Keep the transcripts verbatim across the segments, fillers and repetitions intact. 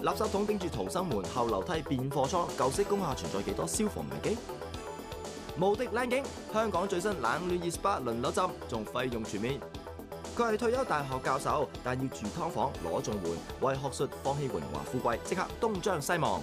垃圾桶頂住逃生門，後樓梯變貨倉，舊式工廈存在幾多消防危機？無敵靚景，香港最新冷暖熱 S P A 輪流浸，仲費用全面。佢係退休大學教授，但要住劏房攞綜援，為學術放棄榮華富貴，即刻東張西望。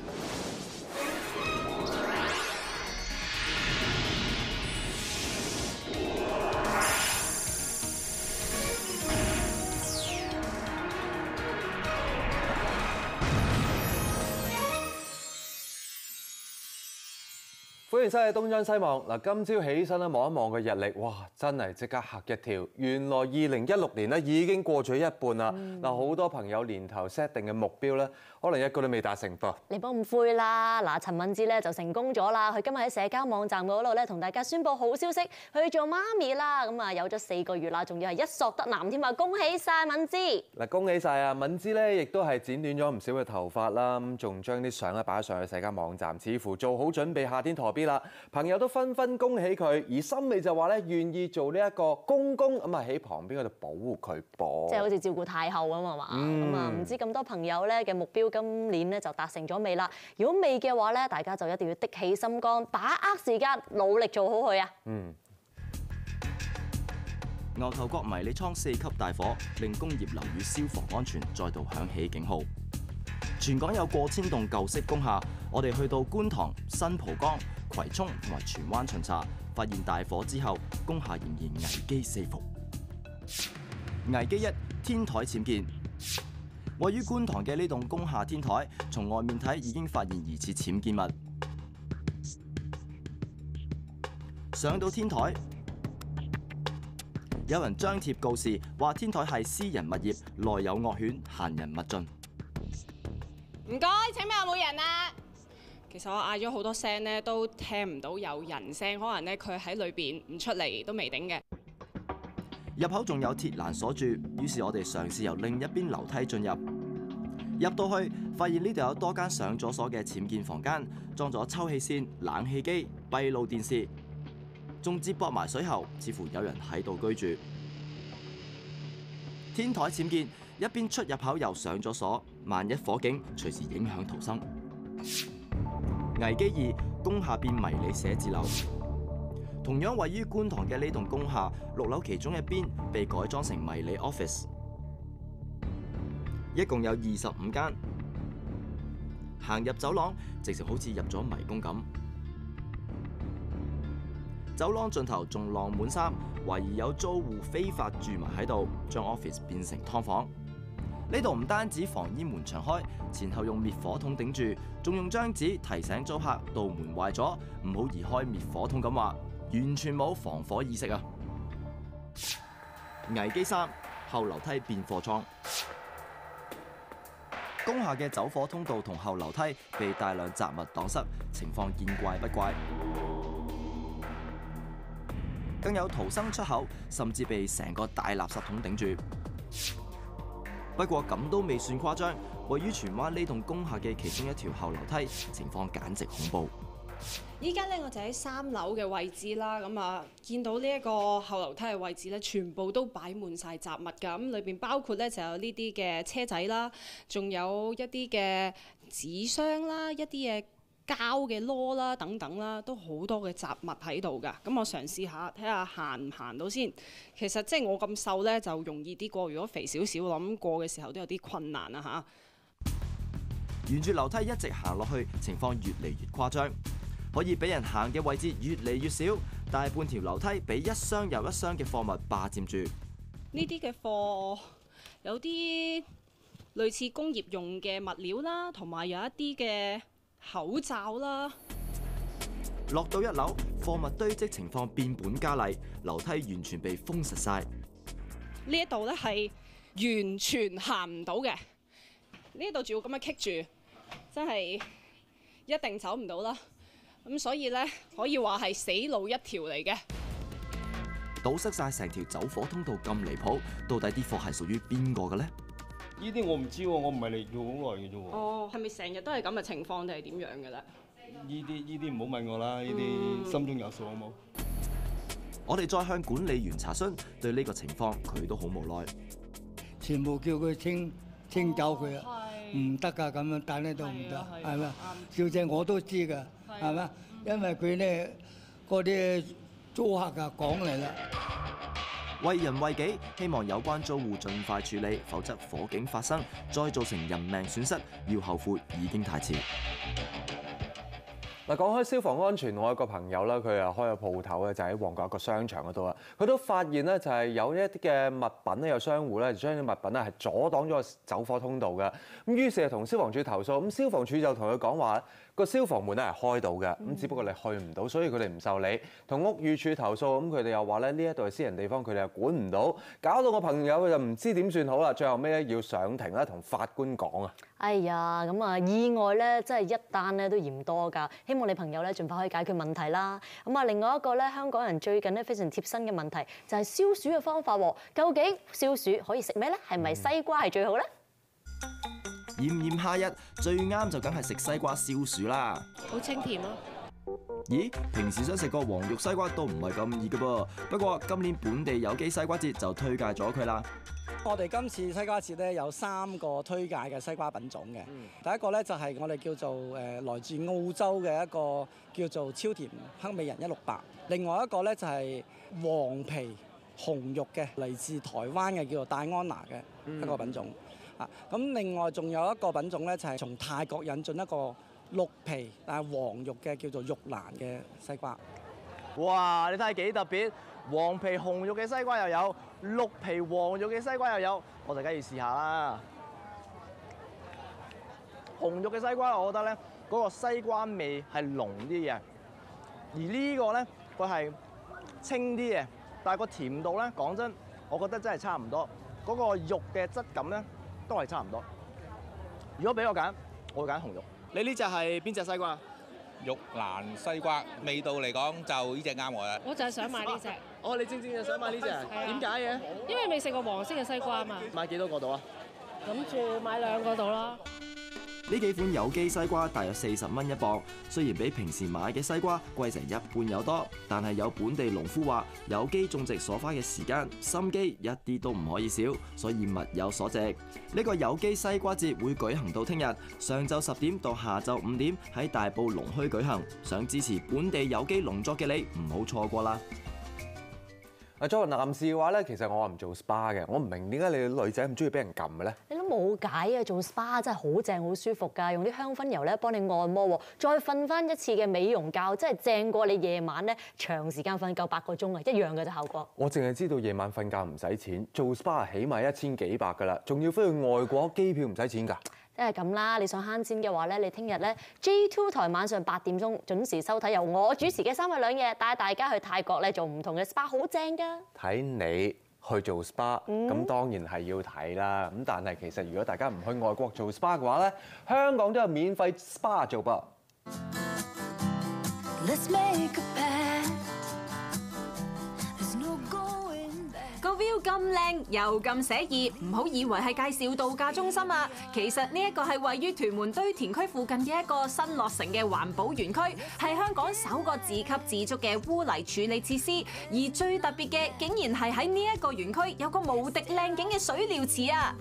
歡迎收睇東張西望。嗱，今朝起身咧望一望個日曆，哇，真係即刻嚇一跳。原來二零一六年咧已經過咗一半啦。嗱、嗯，好多朋友年頭 set 定嘅目標咧，可能一個都未達成噃。 你唔好咁灰啦。嗱，陳敏之咧就成功咗啦。佢今日喺社交網站嗰度咧同大家宣布好消息，佢做媽咪啦。咁啊有咗四個月啦，仲要係一索得男添啊！恭喜晒敏之。 嗱，恭喜晒啊！敏之咧亦都係剪短咗唔少嘅頭髮啦，咁仲將啲相咧擺上去社交網站，似乎做好準備夏天陀 B 啦。朋友都紛紛恭喜佢，而森美就話咧願意做呢一個公公，咁啊喺旁邊嗰度保護佢噃， 即係好似照顧太后咁啊嘛。咁啊唔知咁多朋友咧嘅目標今年咧就達成咗未啦？如果未嘅話咧，大家就一定要的起心肝，把握時間，努力做好佢啊！ 嗯。 牛頭角迷你倉四級大火，令工業樓宇消防安全再度響起警號。全港有過千棟舊式工廈，我哋去到觀塘、新蒲崗、葵涌同埋荃灣巡查，發現大火之後，工廈仍然危機四伏。危機一：天台僭建。位於觀塘嘅呢棟工廈天台，從外面睇已經發現疑似僭建物。上到天台，有人張貼告示，話天台係私人物業，內有惡犬，閒人勿進。 唔該，請問有冇人啊？其實我嗌咗好多聲咧，都聽唔到有人聲，可能咧佢喺裏邊唔出嚟都未定嘅。 入口仲有鐵欄鎖住，於是我哋嘗試由另一邊樓梯進入。入到去，發現呢度有多間上咗鎖嘅僭建房間，裝咗抽氣扇、冷氣機、閉路電視，仲接駁埋水喉，似乎有人喺度居住。天台僭建，一邊出入口又上咗鎖，萬一火警，隨時影響逃生。危機二：工廈變迷你寫字樓。同樣位於觀塘嘅呢棟工廈，六樓其中一邊被改裝成迷你 office， 一共有二十五間。行入走廊，直情好似入咗迷宮咁。走廊盡頭仲晾滿衫，懷疑有租戶非法住埋喺度，將 office 變成劏房。呢度唔單止防煙門長開，前後用滅火筒頂住，仲用張紙提醒租客道門壞咗，唔好移開滅火筒咁話，完全冇防火意識啊！危機三：後樓梯變貨倉。工廈嘅走火通道同後樓梯被大量雜物擋塞，情況見怪不怪。更有逃生出口，甚至被成個大垃圾桶頂住。不過咁都未算誇張，位於荃灣呢棟工廈嘅其中一條後樓梯，情況簡直恐怖。 依家咧我就喺三樓嘅位置啦，咁啊見到呢一個後樓梯嘅位置咧，全部都擺滿晒雜物㗎，咁裏邊包括咧就有呢啲嘅車仔啦，仲有一啲嘅紙箱啦，一啲嘅膠嘅籮啦等等啦，都好多嘅雜物喺度㗎。咁我嘗試下睇下行唔行到先。其實即係我咁瘦咧就容易啲過，如果肥少少，我諗過嘅時候都有啲困難啊嚇。 沿住樓梯一直行落去，情況越嚟越誇張，可以俾人行嘅位置越嚟越少，大半條樓梯俾一箱又一箱嘅貨物霸佔住。 呢啲嘅貨有啲類似工業用嘅物料啦，同埋有一啲嘅口罩啦。 落到一樓，貨物堆積情況變本加厲，樓梯完全被封實晒。 呢一度咧係完全行唔到嘅，呢度仲要咁樣棘住，真係一定走唔到啦。咁所以咧可以話係死路一條嚟嘅。 堵塞晒成條走火通道咁離譜，到底啲貨係屬於邊個嘅咧？ 呢啲我唔知喎，我唔係嚟做好耐嘅啫喎。 哦，係咪成日都係咁嘅情況定係點樣嘅咧？ 呢啲呢啲唔好問我啦，呢啲心中有數好冇？ 我哋再向管理員查詢，對呢個情況佢都好無奈。 全部叫佢清清走佢啊！ 唔得㗎咁樣，但係都唔得， 係啊係咪？ 啱小姐我都知㗎，係咪？因為佢咧嗰啲租客啊講嚟啦。 為人為己，希望有關租戶盡快處理，否則火警發生，再造成人命損失，要後悔已經太遲。 嗱，講開消防安全，我有個朋友啦，佢啊開個鋪頭咧，就喺旺角一個商場嗰度啊。佢都發現咧，就係有一啲嘅物品咧，有商戶咧，將啲物品咧係阻擋咗個走火通道嘅。咁於是就同消防處投訴，咁消防處就同佢講話，個消防門咧係開到嘅，咁只不過你去唔到，所以佢哋唔受理。同屋宇署投訴，咁佢哋又話咧呢一度係私人地方，佢哋又管唔到，搞到我朋友就唔知點算好啦。最後尾咧要上庭啦，同法官講啊。 哎呀，咁啊意外咧，真係一單咧都嫌多㗎。希望你朋友咧盡快可以解決問題啦。咁啊，另外一個咧，香港人最近咧非常貼身嘅問題就係消暑嘅方法喎。究竟消暑可以食咩咧？係咪西瓜係最好咧？ 炎炎夏日最啱就梗係食西瓜消暑啦。 好清甜咯。 咦，平時想食個黃肉西瓜都唔係咁易嘅噃。不過今年本地有機西瓜節就推介咗佢啦。 我哋今次西瓜節咧有三個推介嘅西瓜品種嘅。第一個咧就係我哋叫做誒來自澳洲嘅一個叫做超甜黑美人一六八。另外一個咧就係黃皮紅肉嘅，嚟自台灣嘅叫做戴安娜嘅一個品種。啊，咁另外仲有一個品種咧就係從泰國引進一個綠皮但係黃肉嘅叫做玉蘭嘅西瓜。 哇！你睇下幾特別，黃皮紅肉嘅西瓜又有，綠皮黃肉嘅西瓜又有，我哋梗係要試下啦。紅肉嘅西瓜，我覺得咧嗰個西瓜味係濃啲嘅，而呢個咧佢係清啲嘅，但係個甜度咧講真，我覺得真係差唔多。嗰個肉嘅質感咧都係差唔多。如果俾我揀，我會揀紅肉。你呢隻係邊隻西瓜？ 玉蘭西瓜味道嚟講就呢隻啱我啦。 我就係想買呢隻。 哦，你正正就想買呢隻，點解嘅？ 因為未食過黃色嘅西瓜啊嘛。 買幾多個度啊？ 諗住買兩個度啦。 呢幾款有機西瓜大約四十蚊一磅，雖然比平時買嘅西瓜貴成一半有多，但係有本地農夫話，有機種植所花嘅時間、心機一啲都唔可以少，所以物有所值。呢個有機西瓜節會舉行到聽日上晝十點到下晝五點喺大埔龍墟舉行，想支持本地有機農作嘅你唔好錯過啦！ 啊，作為男士嘅話咧，其實我唔做 S P A 嘅，我唔明點解你女仔唔中意俾人撳嘅咧？ 你都冇解啊！做 S P A 真係好正好舒服㗎，用啲香薰油咧幫你按摩喎，再瞓翻一次嘅美容覺，真係正過你夜晚咧長時間瞓夠八個鐘啊，一樣嘅啫效果。 我淨係知道夜晚瞓覺唔使錢，做 S P A 起碼一千幾百㗎啦，仲要飛去外國，機票唔使錢㗎。 即係咁啦，你想慳錢嘅話咧，你聽日咧 J two 台晚上八點鐘準時收睇，由我主持嘅三日兩夜帶大家去泰國咧做唔同嘅 S P A， 好正㗎。睇你去做 S P A， 咁當然係要睇啦。咁但係其實如果大家唔去外國做 S P A 嘅話咧，香港都有免費 S P A 做噃。 Let's make a pact. There's no going back. 個 view 咁靚又咁寫意，唔好以為係介紹度假中心啊！其實呢一個係位於屯門堆填區附近嘅一個新落成嘅環保園區，係香港首個自給自足嘅污泥處理設施。而最特別嘅，竟然係喺呢一個園區有個無敵靚景嘅水療池啊！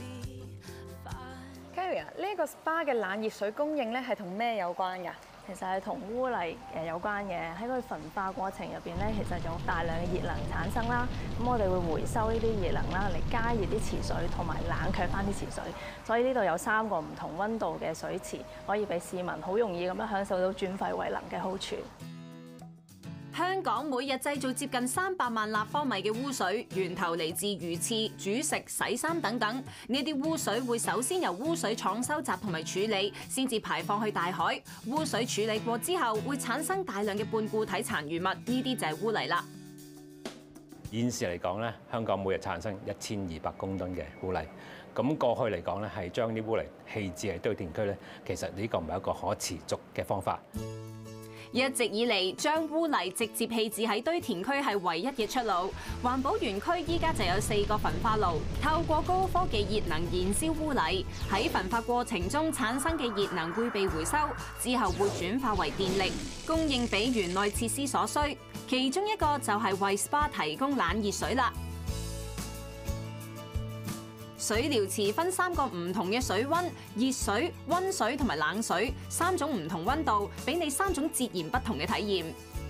Carrie 啊，呢個 S P A 嘅冷熱水供應咧係同咩有關㗎？ 其實係同污泥誒有關嘅，喺佢焚化過程入邊咧，其實有大量嘅熱能產生啦。咁我哋會回收呢啲熱能啦，嚟加熱啲池水，同埋冷卻翻啲池水。所以呢度有三個唔同溫度嘅水池，可以俾市民好容易咁樣享受到轉廢為能嘅好處。 香港每日製造接近三百萬立方米嘅污水，源頭嚟自魚翅、煮食、洗衫等等。呢啲污水會首先由污水廠收集同埋處理，先至排放去大海。污水處理過之後，會產生大量嘅半固體殘餘物，呢啲就係污泥啦。 現時嚟講咧，香港每日產生一千二百公噸嘅污泥。咁過去嚟講咧，係將啲污泥棄置喺堆填區咧，其實呢個唔係一個可持續嘅方法。 一直以嚟，將污泥直接棄置喺堆填區係唯一嘅出路。環保園區依家就有四個焚化爐，透過高科技熱能燃燒污泥，喺焚化過程中產生嘅熱能會被回收，之後會轉化為電力，供應俾園內設施所需。其中一個就係為 S P A 提供冷熱水啦。 水療池分三個唔同嘅水溫，熱水、溫水同埋冷水，三種唔同溫度，俾你三種截然不同嘅體驗。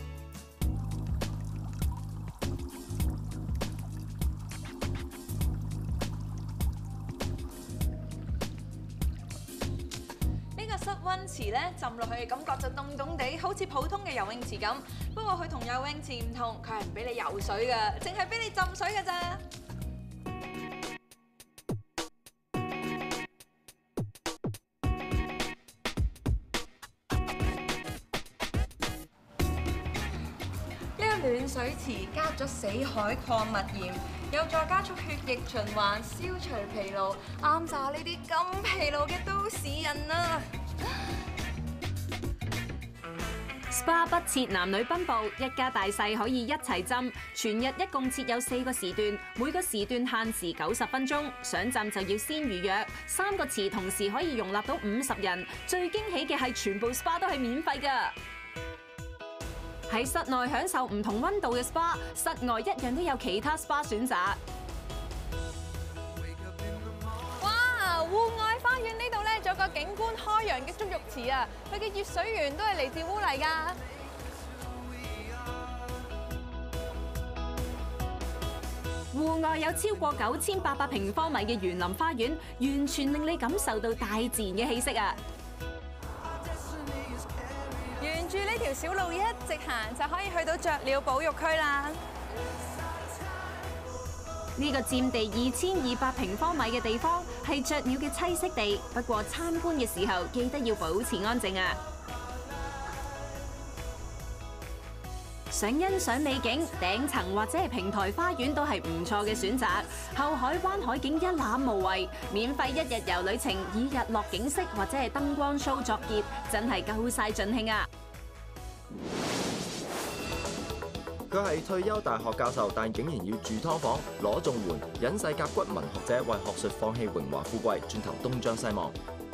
呢個濕溫池咧，浸落去嘅感覺就凍凍地，好似普通嘅游泳池咁。不過佢同游泳池唔同，佢係唔俾你游水㗎，淨係俾你浸水㗎咋。暖水池加咗死海礦物鹽，有助加速血液循環，消除疲勞，啱晒呢啲咁疲勞嘅都市人啊 ！S P A 不設男女分佈，一家大細可以一齊浸，全日一共設有四個時段，每個時段限時九十分鐘，想浸就要先預約。三個池同時可以容納到五十人，最驚喜嘅係全部 S P A 都係免費㗎。喺室內享受唔同溫度嘅 S P A， 室外一樣都有其他 S P A 選擇。 哇！戶外花園呢度咧，仲有個景觀開揚嘅足浴池啊！佢嘅熱水源都係嚟自烏泥㗎。 戶外有超過九千八百平方米嘅園林花園，完全令你感受到大自然嘅氣息啊！ 沿住呢條小路一直行，就可以去到雀鳥保育區啦。 呢個佔地二千二百平方米嘅地方係雀鳥嘅棲息地，不過參觀嘅時候記得要保持安靜啊！想欣賞美景，頂層或者係平台花園都係唔錯嘅選擇。後海灣海景一覽無遺，免費一日遊旅程，以日落景色或者係燈光 show 作結，真係夠晒盡興啊！ 佢係退休大學教授，但竟然要住劏房攞綜援，隱世甲骨文學者為學術放棄榮華富貴，轉頭東張西望。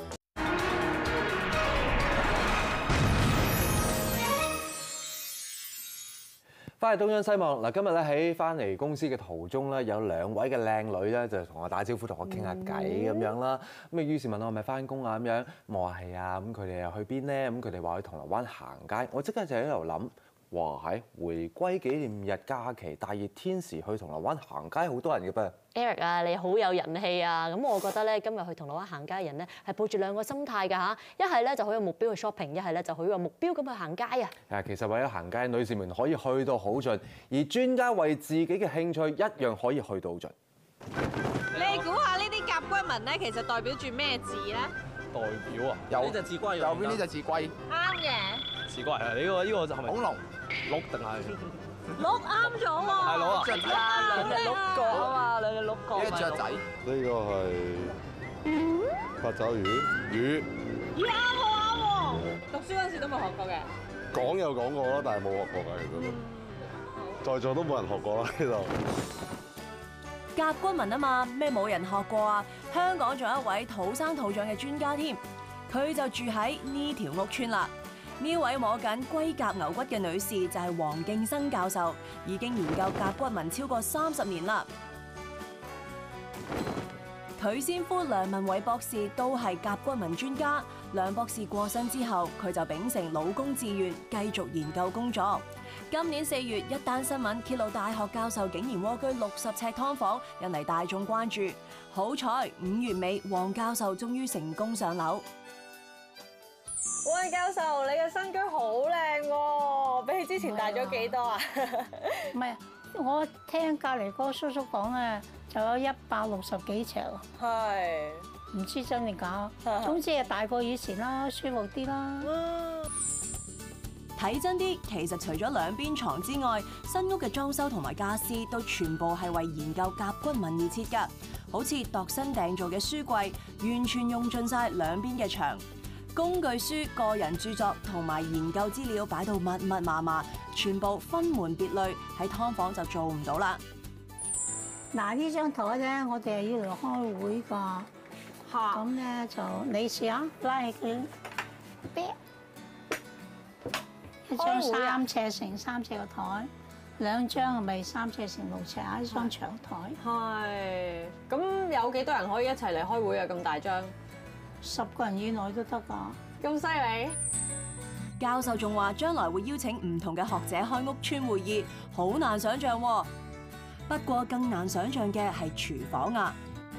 翻嚟東張西望嗱，今日咧喺翻嚟公司嘅途中咧，有兩位嘅靚女咧，就同我打招呼，同我傾下偈咁樣啦。咁啊，於是問我係咪翻工啊咁樣，我話係啊。咁佢哋又去邊咧？咁佢哋話去銅鑼灣行街。我即刻就喺度諗，哇喺回歸紀念日假期大熱天時去銅鑼灣行街，好多人嘅噃。 Eric 啊，你好有人氣啊！咁我覺得咧，今日去銅鑼灣行街嘅人咧，係抱住兩個心態㗎嚇。一係咧就好有目標去 shopping，一係咧就好有目標咁去行街啊！ 啊，其實為咗行街，女士們可以去到好盡，而專家為自己嘅興趣一樣可以去到盡。 你估下呢啲甲骨文咧，其實代表住咩字咧？ 代表啊，有呢隻字龜，右邊呢隻字龜。 啱嘅。 字龜係呢個呢個就係咪恐龍？鹿定係？ 鹿啱咗喎。 係鹿啊！ 雀仔啊，兩隻鹿角啊嘛，兩隻鹿角。 呢個雀仔。 呢個係八爪魚，魚。 咦啱喎啱喎！讀書嗰陣時都冇學過嘅。 講有講過啦，但係冇學過㗎，其實都。在座都冇人學過啦呢度。 甲骨文啊嘛，咩冇人學過啊？香港仲有一位土生土長嘅專家添，佢就住喺呢條屋村啦。呢位摸緊龜甲牛骨嘅女士就係黃敬生教授，已經研究甲骨文超過三十年啦。佢先夫梁文偉博士都係甲骨文專家。梁博士過身之後，佢就秉承老公志願，繼續研究工作。今年四月，一單新聞揭露大學教授竟然蝸居六十尺劏房，引嚟大眾關注。好彩五月尾，黃教授終於成功上樓。 黃教授，你嘅新居好靚喎，比起之前大咗幾多啊？ 唔係，我聽隔離嗰個叔叔講啊，就有一百六十幾尺喎。 係。 唔知真定假，總之係大過以前啦，舒服啲啦。 睇真啲，其實除咗兩邊床之外，新屋嘅裝修同埋家私都全部係為研究甲骨文而設㗎。好似度身訂造嘅書櫃，完全用盡晒兩邊嘅牆。工具書、個人著作同埋研究資料擺到密密麻麻，全部分門別類，喺劏房就做唔到啦。 嗱，呢張台咧，我哋係要嚟開會㗎。咁咧就你試下拉起佢，一張三尺乘三尺嘅台， 兩張係咪三尺乘六尺啊？一張長台。 係。咁有幾多人可以一齊嚟開會啊？咁大張？ 十個人以內都得㗎。 咁犀利！ 教授仲話將來會邀請唔同嘅學者開屋邨會議，好難想像喎。不過更難想像嘅係廚房啊，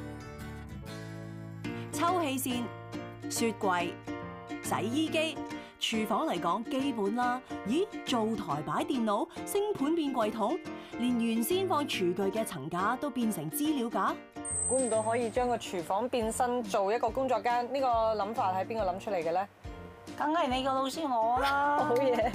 抽氣扇、雪櫃、洗衣機，廚房嚟講基本啦。咦，灶台擺電腦，星盤變櫃桶，連原先放廚具嘅層架都變成資料架。 估唔到可以將個廚房變身做一個工作間，呢個諗法係邊個諗出嚟嘅咧？ 梗係你個老師我啦。 好嘢！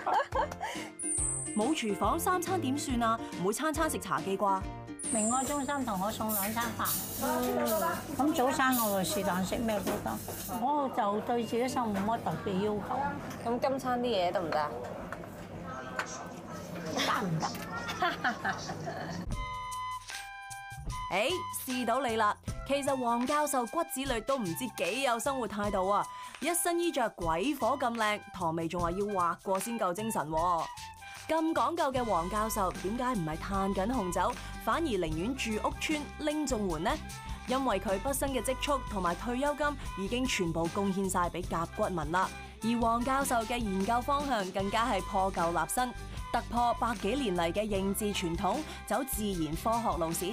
冇廚房三餐點算啊？唔會餐餐食茶記啩？ 明愛中心同我送兩餐飯。咁、嗯、早餐我就是但食咩都得，我就對自己生活冇乜特別要求。 咁今餐啲嘢得唔得？ 得唔得？ 誒，試到你啦！其實黃教授骨子裏都唔知幾有生活態度啊！一身衣着鬼火咁靚，唐眉仲話要畫過先夠精神喎。咁講究嘅黃教授點解唔係嘆緊紅酒，反而寧願住屋邨拎綜援呢？因為佢畢生嘅積蓄同埋退休金已經全部貢獻晒俾甲骨文啦。而黃教授嘅研究方向更加係破舊立新，突破百幾年嚟嘅認字傳統，走自然科學路線。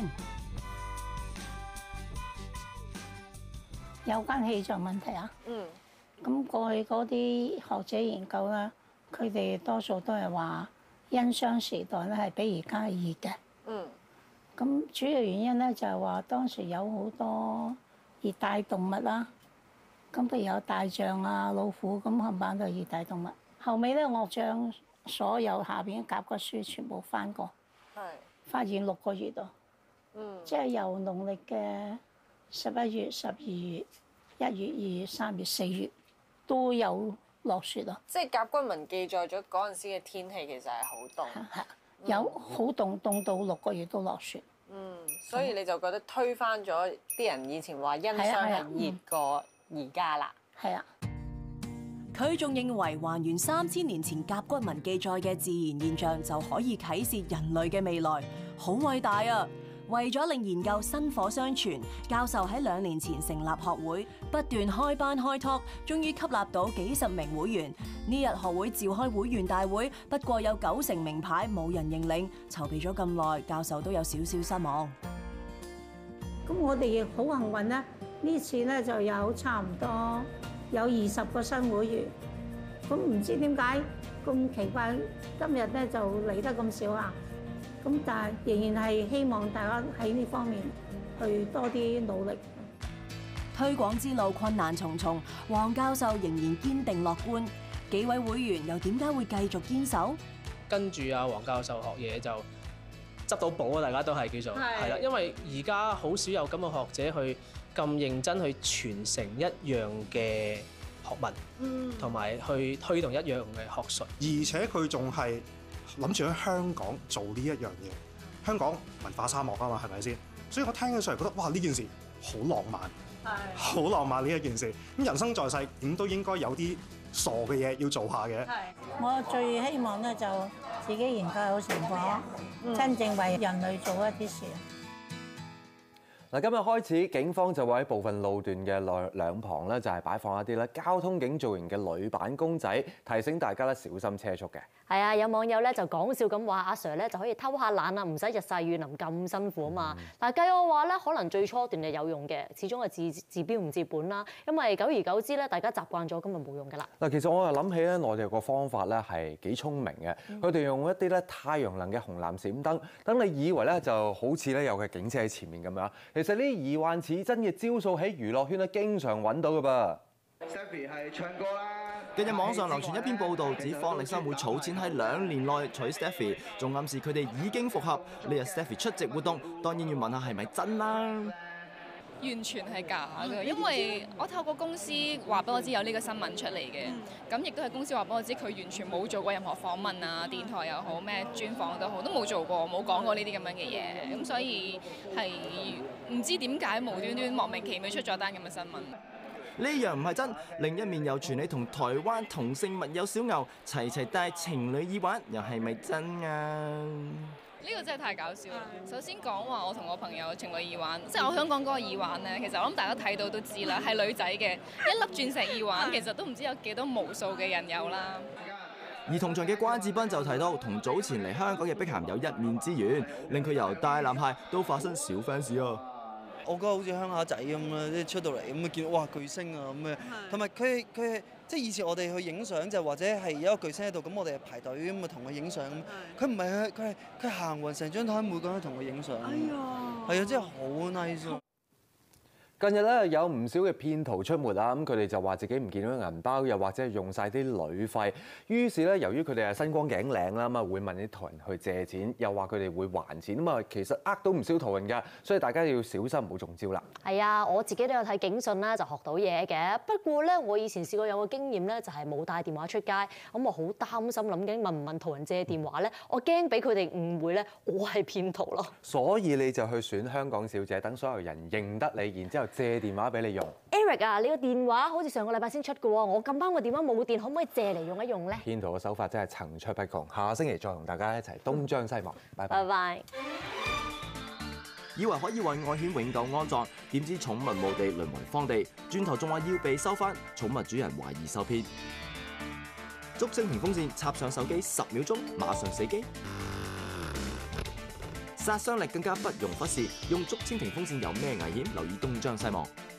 有關氣象問題啊，嗯，咁過去嗰啲學者研究咧，佢哋多數都係話殷商時代咧係比而家熱嘅，嗯，咁主要原因咧就係話當時有好多熱帶動物啦，咁譬如有大象啊、老虎咁，冚唪唥都係熱帶動物。後尾咧，我將所有下邊嘅甲骨書全部翻過，係發現六個月啊，嗯，即係由農曆嘅十一月、十二月、一月、二月、三月、四月都有落雪咯。 即係甲骨文記載咗嗰陣時嘅天氣其實係好凍， 係有好凍，凍到六個月都落雪。 嗯，所以你就覺得推翻咗啲人以前話殷商係熱過而家啦。 係啊。 佢仲認為還原三千年前甲骨文記載嘅自然現象就可以啟示人類嘅未來，好偉大啊！為咗令研究薪火相傳，教授喺兩年前成立學會，不斷開班開 talk，終於吸納到幾十名會員。呢日學會召開會員大會，不過有九成名牌冇人認領，籌備咗咁耐，教授都有少少失望。 咁我哋亦好幸運咧，呢次咧就有差唔多有二十個新會員。咁唔知點解咁奇怪，今日咧就嚟得咁少啊！咁但係仍然係希望大家喺呢方面去多啲努力。 推廣之路困難重重，黃教授仍然堅定樂觀。幾位會員又點解會繼續堅守？ 跟住阿黃教授學嘢就執到寶啊！大家都係叫做係啦，因為而家好少有咁嘅學者去咁認真去傳承一樣嘅學問，同埋去推動一樣嘅學術， 而且佢仲係諗住喺香港做呢一樣嘢。香港文化沙漠啊嘛，係咪先？所以我聽起上嚟覺得哇，呢件事好浪漫，好浪漫呢一件事。咁人生在世，點都應該有啲傻嘅嘢要做下嘅。 我最希望咧就自己研究好成果，真正為人類做一啲事。 嗱，今日開始，警方就會喺部分路段嘅兩兩旁咧，就係擺放一啲咧交通警造型嘅鋁板公仔，提醒大家咧小心車速嘅。 係啊，有網友咧就講笑咁話：阿 Sir 咧就可以偷下懶啊，唔使日曬雨淋咁辛苦啊嘛。但係計我話咧，可能最初段係有用嘅，始終係治治標唔治本啦。因為久而久之咧，大家習慣咗，咁就冇用㗎啦。 嗱，其實我又諗起咧，內地有個方法咧係幾聰明嘅，佢哋用一啲咧太陽能嘅紅藍閃燈，等你以為咧就好似咧有個警車喺前面咁樣。其實呢啲疑幻似真嘅招數喺娛樂圈咧經常揾到㗎噃。 Stephy 係唱歌啦。近日網上流傳一篇報道，指方力申會儲錢喺兩年內娶 Stephy， 仲暗示佢哋已經復合。呢日 Stephy 出席活動，當然要問下係咪真啦。 完全係假嘅，因為我透過公司話俾我知有呢個新聞出嚟嘅，咁亦都係公司話俾我知佢完全冇做過任何訪問啊，電台又好咩專訪都好，都冇做過，冇講過呢啲咁樣嘅嘢，咁所以係唔知點解無端端莫名其妙出咗單咁嘅新聞。 呢樣唔係真。另一面又傳你同台灣同性密友小牛齊齊戴情侶耳環，又係咪真啊？ 呢個真係太搞笑啦！首先講話我同我朋友情侶耳環，即係我想講嗰個耳環咧，其實我諗大家睇到都知啦，係女仔嘅一粒鑽石耳環，其實都唔知有幾多無數嘅人有啦。 而同場嘅關智斌就提到，同早前嚟香港嘅碧咸有一面之緣，令佢由大男孩都發生小 fans 啊！ 我覺得好似鄉下仔咁啦，即係出到嚟咁啊，見到哇巨星啊咁嘅，同埋佢佢即係以前我哋去影相就或者係有一個巨星喺度，咁我哋係排隊咁啊同佢影相。佢唔係佢佢係佢行勻成張台，每個人都同佢影相。哎呀，係啊，真係好 nice。 近日咧有唔少嘅騙徒出沒啊，咁佢哋就話自己唔見到銀包，又或者係用晒啲旅費。於是咧，由於佢哋係身光頸靚啦，咁啊會問啲途人去借錢，又話佢哋會還錢，咁啊其實呃到唔少途人㗎，所以大家要小心唔好中招啦。 係啊，我自己都有睇警訊啦，就學到嘢嘅。不過咧，我以前試過有個經驗咧，就係冇帶電話出街，咁我好擔心諗緊問唔問途人借電話咧，我驚俾佢哋誤會咧，我係騙徒咯。 所以你就去選香港小姐，等所有人認得你，然之後借電話俾你用。 Eric 啊，你個電話好似上個禮拜先出嘅喎，我咁啱個電話冇電，可唔可以借嚟用一用咧？ 騙徒嘅手法真係層出不窮，下星期再同大家一齊東張西望，拜拜。 拜拜。 以為可以為愛犬永久安葬，點知寵物墓地淪為荒地，轉頭仲話要被收翻，寵物主人懷疑受騙。竹蜻蜓風扇插上手機十秒鐘，馬上死機。殺傷力更加不容忽視，用竹蜻蜓風扇有咩危險？留意東張西望。